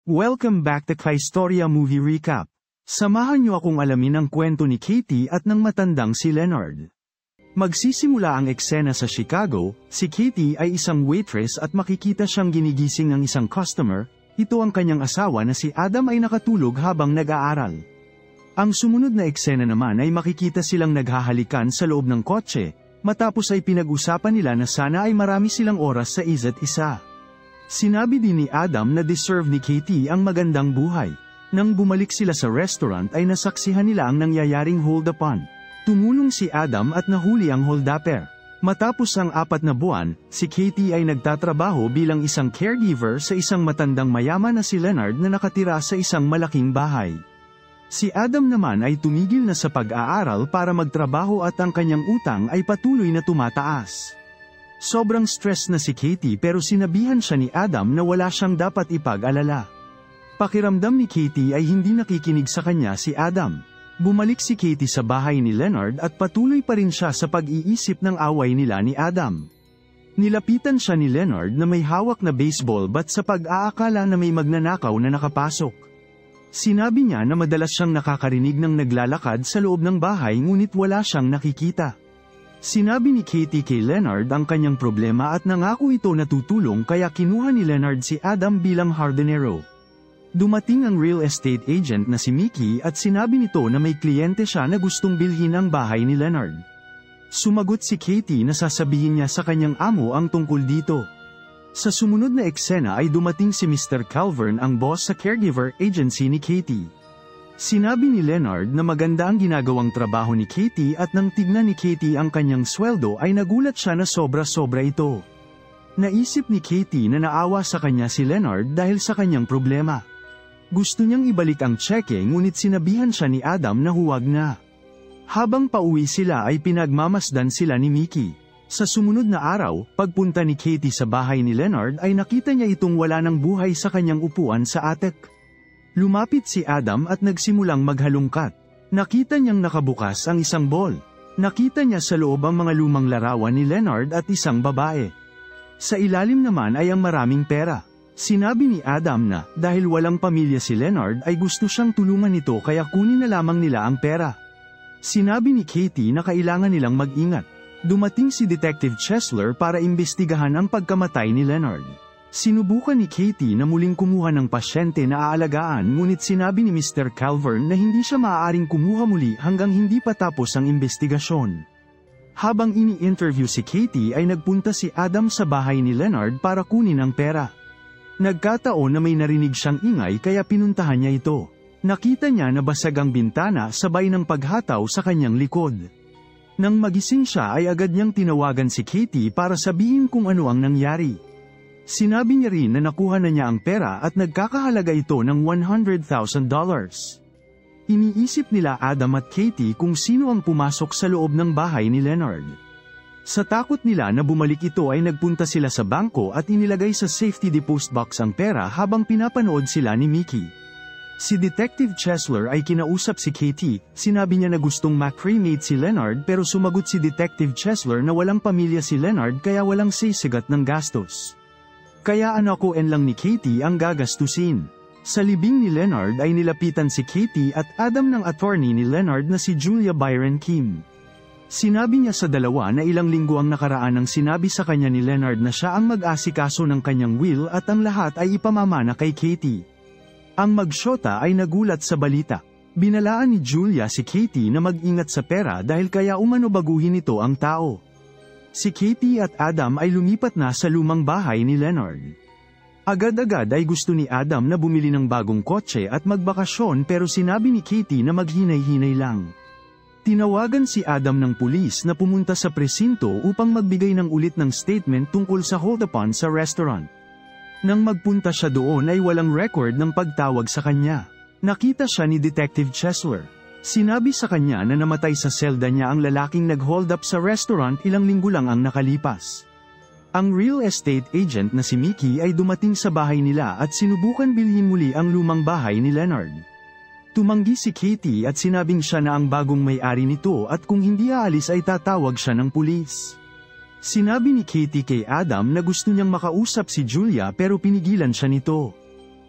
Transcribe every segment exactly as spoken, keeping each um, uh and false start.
Welcome back to Kaistorya Movie Recap. Samahan niyo akong alamin ang kwento ni Katie at ng matandang si Leonard. Magsisimula ang eksena sa Chicago. Si Katie ay isang waitress at makikita siyang ginigising ng isang customer. Ito ang kanyang asawa na si Adam ay nakatulog habang nag-aaral. Ang sumunod na eksena naman ay makikita silang naghahalikan sa loob ng kotse, matapos ay pinag-usapan nila na sana ay marami silang oras sa isa't isa. Sinabi din ni Adam na deserve ni Katie ang magandang buhay. Nang bumalik sila sa restaurant ay nasaksihan nila ang nangyayaring hold-upan. Tumulong si Adam at nahuli ang hold-upper. Matapos ang apat na buwan, si Katie ay nagtatrabaho bilang isang caregiver sa isang matandang mayaman na si Leonard na nakatira sa isang malaking bahay. Si Adam naman ay tumigil na sa pag-aaral para magtrabaho at ang kanyang utang ay patuloy na tumataas. Sobrang stress na si Katie pero sinabihan siya ni Adam na wala siyang dapat ipag-alala. Pakiramdam ni Katie ay hindi nakikinig sa kanya si Adam. Bumalik si Katie sa bahay ni Leonard at patuloy pa rin siya sa pag-iisip ng away nila ni Adam. Nilapitan siya ni Leonard na may hawak na baseball bat sa pag-aakala na may magnanakaw na nakapasok. Sinabi niya na madalas siyang nakakarinig ng naglalakad sa loob ng bahay ngunit wala siyang nakikita. Sinabi ni Katie kay Leonard ang kanyang problema at nangako ito na tutulong kaya kinuha ni Leonard si Adam bilang hardinero. Dumating ang real estate agent na si Mickey at sinabi nito na may kliyente siya na gustong bilhin ang bahay ni Leonard. Sumagot si Katie na sasabihin niya sa kanyang amo ang tungkol dito. Sa sumunod na eksena ay dumating si Mister Calvern, ang boss sa caregiver agency ni Katie. Sinabi ni Leonard na maganda ang ginagawang trabaho ni Katie at nang tignan ni Katie ang kanyang sweldo ay nagulat siya na sobra-sobra ito. Naisip ni Katie na naawa sa kanya si Leonard dahil sa kanyang problema. Gusto niyang ibalik ang tseke ngunit sinabihan siya ni Adam na huwag na. Habang pauwi sila ay pinagmamasdan sila ni Mickey. Sa sumunod na araw, pagpunta ni Katie sa bahay ni Leonard ay nakita niya itong wala ng buhay sa kanyang upuan sa attic. Lumapit si Adam at nagsimulang maghalungkat. Nakita niyang nakabukas ang isang ball. Nakita niya sa loob ang mga lumang larawan ni Leonard at isang babae. Sa ilalim naman ay ang maraming pera. Sinabi ni Adam na, dahil walang pamilya si Leonard ay gusto siyang tulungan nito kaya kunin na lamang nila ang pera. Sinabi ni Katie na kailangan nilang mag-ingat. Dumating si Detective Chesler para imbestigahan ang pagkamatay ni Leonard. Sinubukan ni Katie na muling kumuha ng pasyente na aalagaan ngunit sinabi ni Mister Calvern na hindi siya maaaring kumuha muli hanggang hindi pa tapos ang imbestigasyon. Habang ini-interview si Katie ay nagpunta si Adam sa bahay ni Leonard para kunin ang pera. Nagkataon na may narinig siyang ingay kaya pinuntahan niya ito. Nakita niya na basag ang bintana sabay ng paghataw sa kanyang likod. Nang magising siya ay agad niyang tinawagan si Katie para sabihin kung ano ang nangyari. Sinabi niya rin na nakuha na niya ang pera at nagkakahalaga ito ng one hundred thousand dollars. Iniisip nila Adam at Katie kung sino ang pumasok sa loob ng bahay ni Leonard. Sa takot nila na bumalik ito ay nagpunta sila sa bangko at inilagay sa safety deposit box ang pera habang pinapanood sila ni Mickey. Si Detective Chesler ay kinausap si Katie, sinabi niya na gustong ma-cremate si Leonard pero sumagot si Detective Chesler na walang pamilya si Leonard kaya walang sisigat ng gastos. Kaya anakuin lang ni Katie ang gagastusin. Sa libing ni Leonard ay nilapitan si Katie at Adam ng attorney ni Leonard na si Julia Byron Kim. Sinabi niya sa dalawa na ilang linggo ang nakaraan nang sinabi sa kanya ni Leonard na siya ang mag-asikaso ng kanyang will at ang lahat ay ipamamana kay Katie. Ang magsyota ay nagulat sa balita. Binalaan ni Julia si Katie na mag-ingat sa pera dahil kaya umano baguhin nito ang tao. Si Katie at Adam ay lumipat na sa lumang bahay ni Leonard. Agad-agad ay gusto ni Adam na bumili ng bagong kotse at magbakasyon pero sinabi ni Katie na maghinay-hinay lang. Tinawagan si Adam ng pulis na pumunta sa presinto upang magbigay ng ulit ng statement tungkol sa hold-upan sa restaurant. Nang magpunta siya doon ay walang record ng pagtawag sa kanya. Nakita siya ni Detective Chesler. Sinabi sa kanya na namatay sa selda niya ang lalaking nag-hold up sa restaurant ilang linggo lang ang nakalipas. Ang real estate agent na si Mickey ay dumating sa bahay nila at sinubukan bilhin muli ang lumang bahay ni Leonard. Tumanggi si Katie at sinabing siya na ang bagong may-ari nito at kung hindi aalis ay tatawag siya ng pulis. Sinabi ni Katie kay Adam na gusto niyang makausap si Julia pero pinigilan siya nito.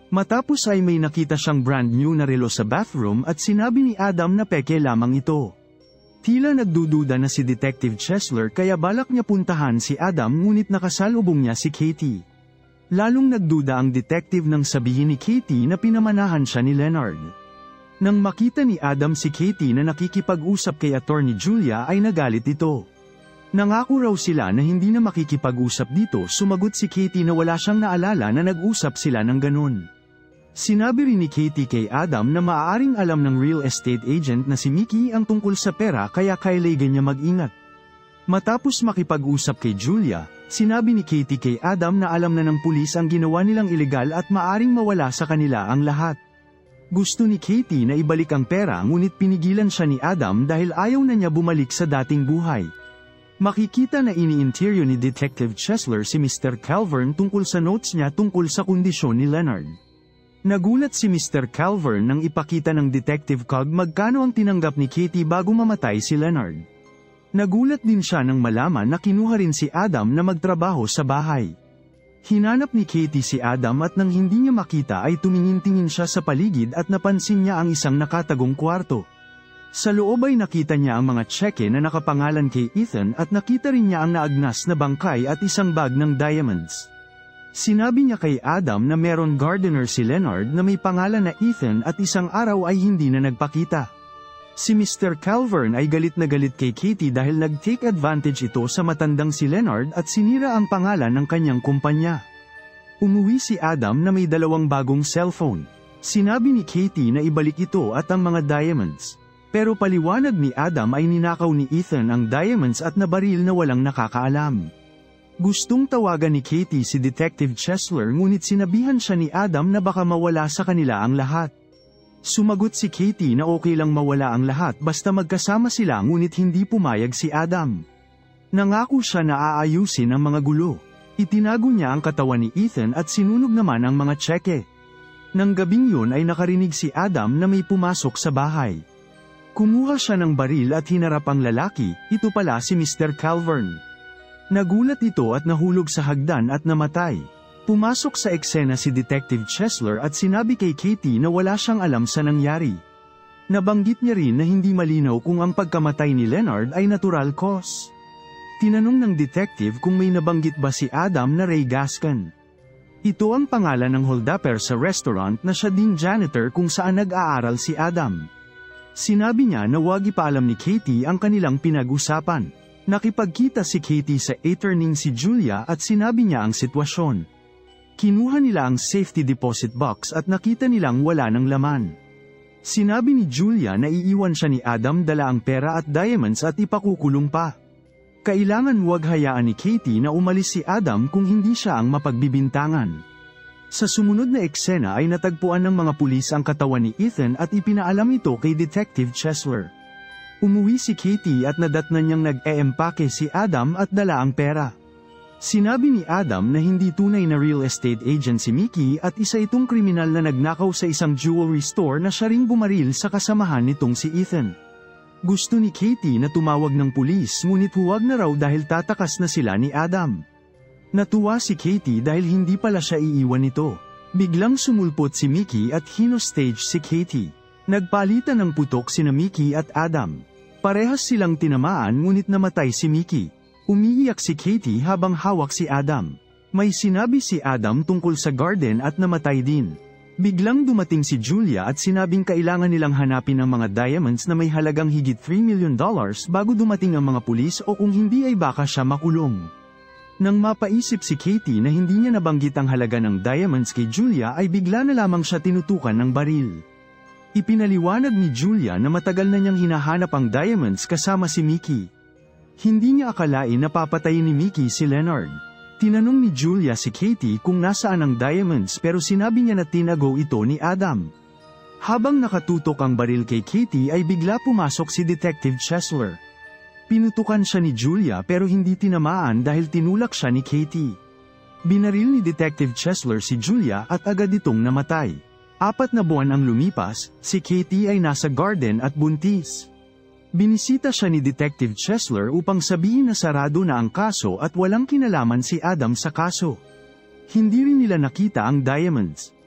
Matapos ay may nakita siyang brand new na relo sa bathroom at sinabi ni Adam na peke lamang ito. Tila nagdududa na si Detective Chesler kaya balak niya puntahan si Adam ngunit nakasalubong niya si Katie. Lalong nagduda ang detective nang sabihin ni Katie na pinamanahan siya ni Leonard. Nang makita ni Adam si Katie na nakikipag-usap kay Attorney Julia ay nagalit ito. Nangako raw sila na hindi na makikipag-usap dito, sumagot si Katie na wala siyang naalala na nag-usap sila ng ganun. Sinabi rin ni Katie kay Adam na maaaring alam ng real estate agent na si Mickey ang tungkol sa pera kaya kailangan niya mag-ingat. Matapos makipag-usap kay Julia, sinabi ni Katie kay Adam na alam na ng pulis ang ginawa nilang ilegal at maaring mawala sa kanila ang lahat. Gusto ni Katie na ibalik ang pera ngunit pinigilan siya ni Adam dahil ayaw na niya bumalik sa dating buhay. Makikita na ini-interview ni Detective Chesler si Mister Calvern tungkol sa notes niya tungkol sa kondisyon ni Leonard. Nagulat si Mister Calvern nang ipakita ng Detective Cog magkano ang tinanggap ni Katie bago mamatay si Leonard. Nagulat din siya nang malaman na kinuha rin si Adam na magtrabaho sa bahay. Hinanap ni Katie si Adam at nang hindi niya makita ay tumingin-tingin siya sa paligid at napansin niya ang isang nakatagong kwarto. Sa loob ay nakita niya ang mga tseke na nakapangalan kay Ethan at nakita rin niya ang naagnas na bangkay at isang bag ng diamonds. Sinabi niya kay Adam na meron gardener si Leonard na may pangalan na Ethan at isang araw ay hindi na nagpakita. Si Mister Calvern ay galit na galit kay Katie dahil nag-take advantage ito sa matandang si Leonard at sinira ang pangalan ng kanyang kumpanya. Umuwi si Adam na may dalawang bagong cellphone. Sinabi ni Katie na ibalik ito at ang mga diamonds. Pero paliwanag ni Adam ay ninakaw ni Ethan ang diamonds at nabaril na walang nakakaalam. Gustong tawagan ni Katie si Detective Chesler ngunit sinabihan siya ni Adam na baka mawala sa kanila ang lahat. Sumagot si Katie na okay lang mawala ang lahat basta magkasama sila ngunit hindi pumayag si Adam. Nangako siya na aayusin ang mga gulo. Itinago niya ang katawan ni Ethan at sinunog naman ang mga tseke. Nang gabing yun ay nakarinig si Adam na may pumasok sa bahay. Kumuha siya ng baril at hinarap ang lalaki, ito pala si Mister Calvern. Nagulat ito at nahulog sa hagdan at namatay. Pumasok sa eksena si Detective Chesler at sinabi kay Katie na wala siyang alam sa nangyari. Nabanggit niya rin na hindi malinaw kung ang pagkamatay ni Leonard ay natural cause. Tinanong ng detective kung may nabanggit ba si Adam na Ray Gascon. Ito ang pangalan ng holdupper sa restaurant na siya ding janitor kung saan nag-aaral si Adam. Sinabi niya na huwag ipaalam ni Katie ang kanilang pinag-usapan. Nakipagkita si Katie sa attorney si Julia at sinabi niya ang sitwasyon. Kinuha nila ang safety deposit box at nakita nilang wala ng laman. Sinabi ni Julia na iiwan siya ni Adam dala ang pera at diamonds at ipakukulong pa. Kailangan huwag hayaan ni Katie na umalis si Adam kung hindi siya ang mapagbibintangan. Sa sumunod na eksena ay natagpuan ng mga pulis ang katawan ni Ethan at ipinaalam ito kay Detective Chesler. Umuwi si Katie at nadatnan niyang nag-e-empake si Adam at dala ang pera. Sinabi ni Adam na hindi tunay na real estate agent si Mickey at isa itong kriminal na nagnakaw sa isang jewelry store na siya ring bumaril sa kasamahan nitong si Ethan. Gusto ni Katie na tumawag ng pulis ngunit huwag na raw dahil tatakas na sila ni Adam. Natuwa si Katie dahil hindi pala siya iiwan nito. Biglang sumulpot si Mickey at hinostage si Katie. Nagpalitan ng putok sina Mickey at Adam. Parehas silang tinamaan ngunit namatay si Mickey. Umiiyak si Katie habang hawak si Adam. May sinabi si Adam tungkol sa garden at namatay din. Biglang dumating si Julia at sinabing kailangan nilang hanapin ang mga diamonds na may halagang higit three million dollars bago dumating ang mga pulis o kung hindi ay baka siya makulong. Nang mapaisip si Katie na hindi niya nabanggit ang halaga ng diamonds kay Julia ay bigla na lamang siya tinutukan ng baril. Ipinaliwanag ni Julia na matagal na niyang hinahanap ang diamonds kasama si Mickey. Hindi niya akalain na papatayin ni Mickey si Leonard. Tinanong ni Julia si Katie kung nasaan ang diamonds pero sinabi niya na tinago ito ni Adam. Habang nakatutok ang baril kay Katie ay bigla pumasok si Detective Chesler. Pinutukan siya ni Julia pero hindi tinamaan dahil tinulak siya ni Katie. Binaril ni Detective Chesler si Julia at agad itong namatay. Apat na buwan ang lumipas, si Katie ay nasa garden at buntis. Binisita siya ni Detective Chesler upang sabihin na sarado na ang kaso at walang kinalaman si Adam sa kaso. Hindi rin nila nakita ang diamonds.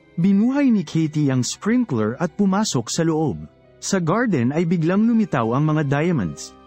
Binuhay ni Katie ang sprinkler at pumasok sa loob. Sa garden ay biglang lumitaw ang mga diamonds.